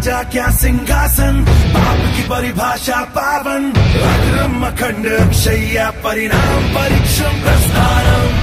राजा क्या सिंहासन, पाप की परिभाषा पावन, अग्रम अखंड अक्षय्या परिणाम परीक्षम प्रस्थानम।